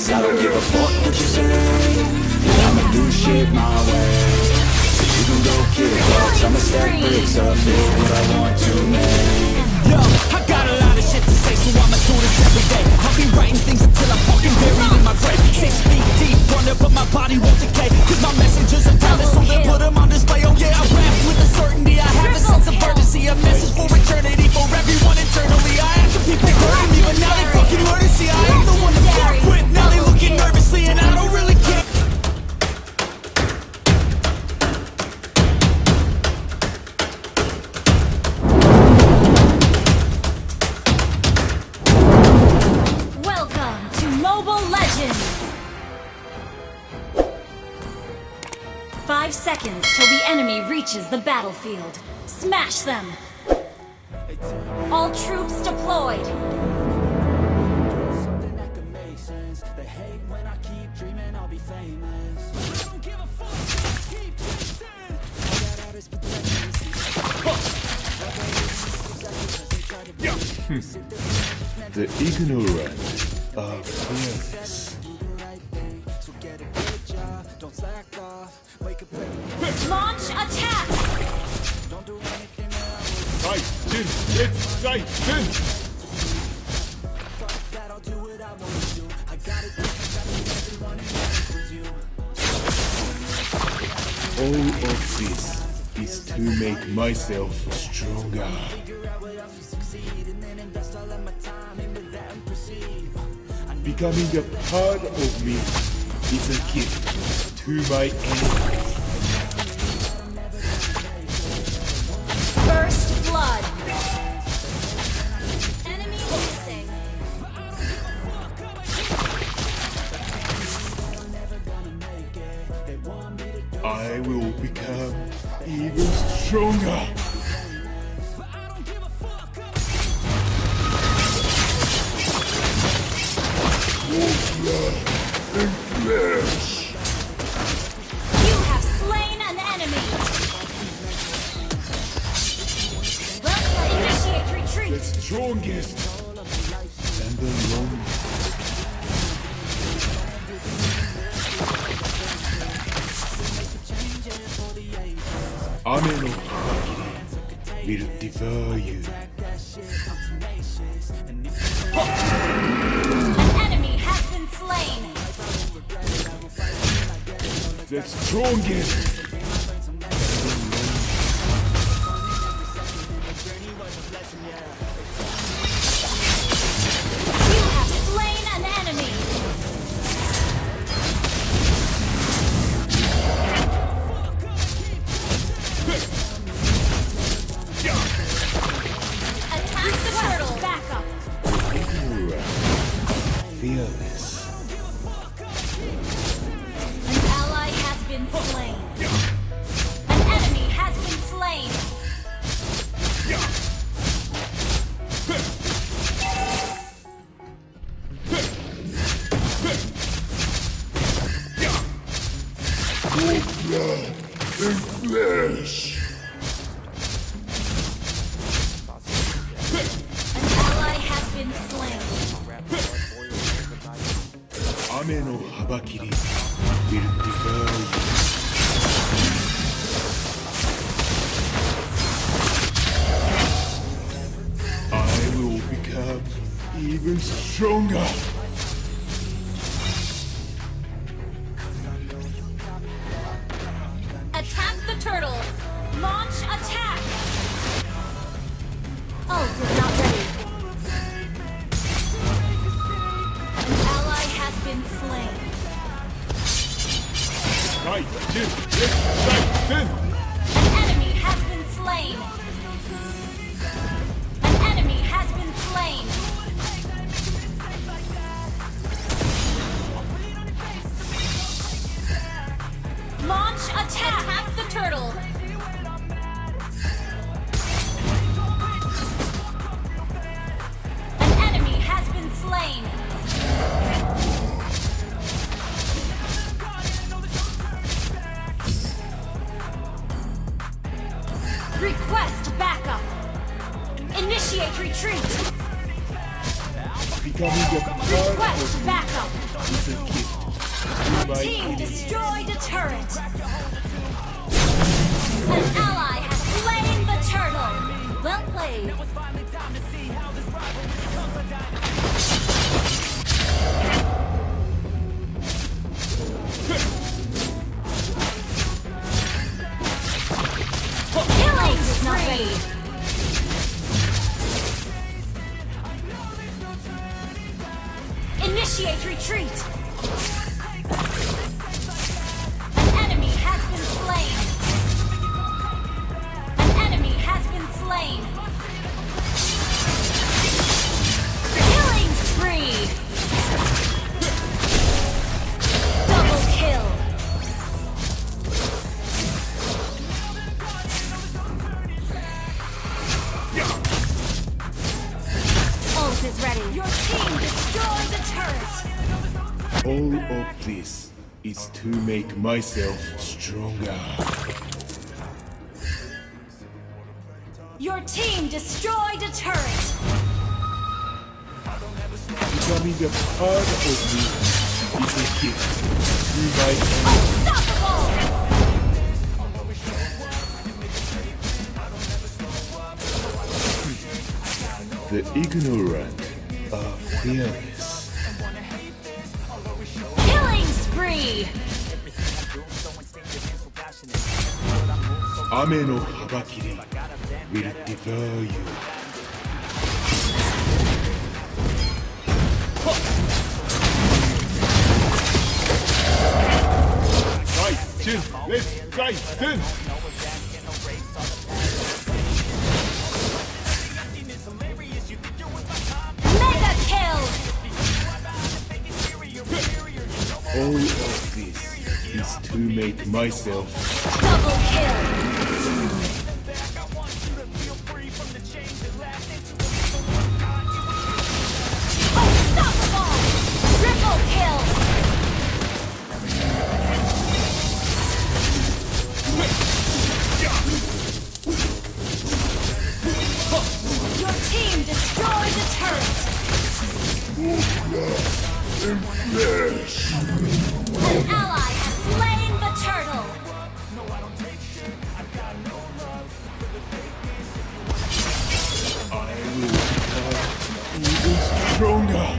Cause I don't give a fuck what you say, and I'ma do shit my way. So you can go kick rocks, I'ma stack bricks up, build what I want to make. Yo, I got a lot of shit to say, so I'ma do this every day. I'll be writing things until I'm fucking buried in my grave. 6 feet deep under, but my body won't decay. Cause my messages are timeless, so they put them on display. Oh yeah, I rap with the certainty, I have a sense of urgency. A message for eternity, for everyone internally. I had some people hurting me, but now they fucking learn to see I ain't the one to fuck with. Now they looking nervously, and I don't really care. Welcome to Mobile Legends! 5 seconds till the enemy reaches the battlefield. Smash them! All troops deployed! Something that could make sense. They hate when I keep dreaming I'll be famous. I don't give a fuck, keep chasing. All that out is protection. The ignorant are fearless. Launch attack! Titan, it's Titan! All of this is to make myself stronger. Becoming a part of me is a gift to my enemies. First blood! Enemy missing. I will become even stronger. Blood and flesh. You have slain an enemy! Initiate The retreat! strongest and the longest. Ame no Habakiri will devour you. An enemy has been slain! The strongest. You have slain an enemy! Attack the turtle! Back up! Fearless. An ally has been slain. An enemy has been slain. Blood and flesh. An ally has been slain. Ame no Habakiri will devour you. I will become even stronger. Attack the turtle! Launch attack! Oh, you're not ready. An ally has been slain. Titan, it's Titan! An enemy has been slain. An enemy has been slain. Launch attack! Attack the turtle! An enemy has been slain. Request backup. Initiate retreat. Becoming a part Request of me backup. is a gift to my Team enemy. destroyed a turret. An ally has slain the turtle. Well played. Killing spree. Initiate retreat. An enemy has been slain. An enemy has been slain. Killing spree. Double kill. Ult is ready. Your team destroyed the turret. All of this is to make myself stronger. Your team destroyed a turret. Becoming a part of me is a gift to my enemy. Unstoppable! The ignorant are fearless. Killing spree! Ame no habakiri will devour you. Right, Jin, let's try Jin. Mega kill! All of this is to make myself Double kill! Unstoppable! Triple kill! Your team destroyed the turret! An ally has slain the turtle! I will become even stronger.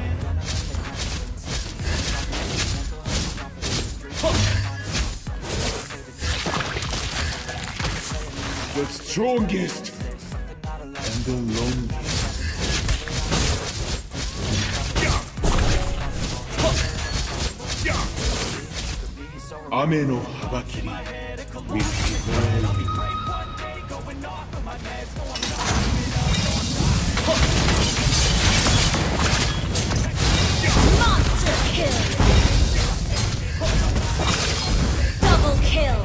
The strongest and the longest. Ame no habakiri will devour you. Monster kill! Double kill!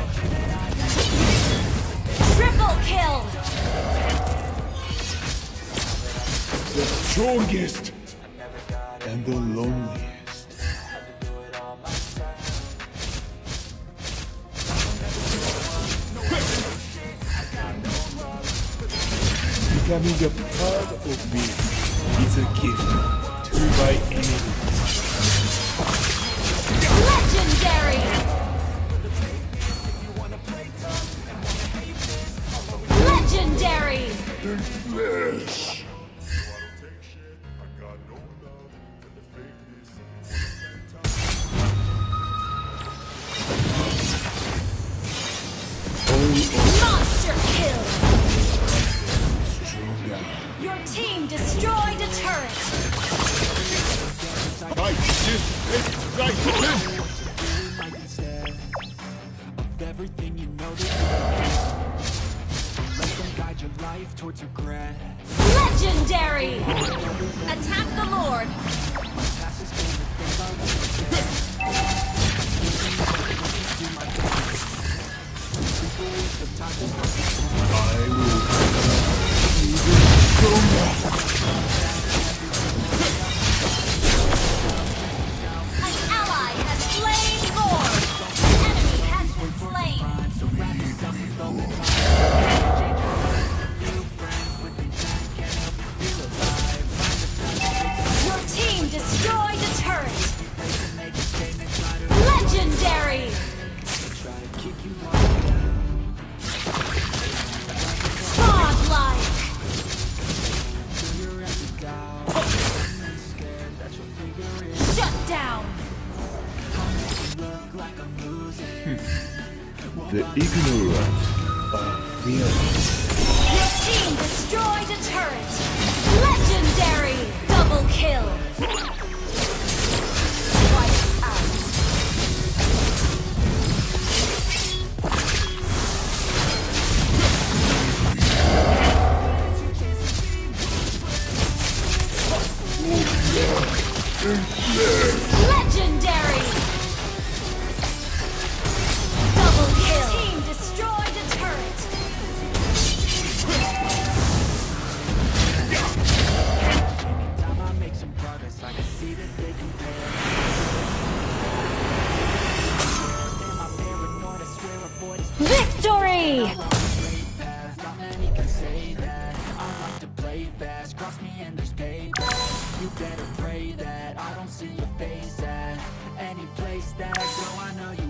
Triple kill! The strongest and the loneliest. Becoming a part of me is a gift to my enemy. Legendary! Legendary! Flesh. Monster kill! Stronger. Your team destroyed a turret! Right, Jin, let's try Jin. Of everything you know that let them guide your life towards regret. Legendary! Attack the Lord! I will become even stronger. An ally has slain Lord! An enemy has been slain! Your team the ignorant are fearless. Your team destroyed a turret. Legendary double kill. Wipe out. Legendary! Double kill! Team destroyed a turret! Anytime I make some progress, I can see that they compare. Am I paranoid? I swear a voice. Victory! Not many can say that. I like to play fast, cross me and there's payback. You better pray that I don't see your face at any place that I go. I know you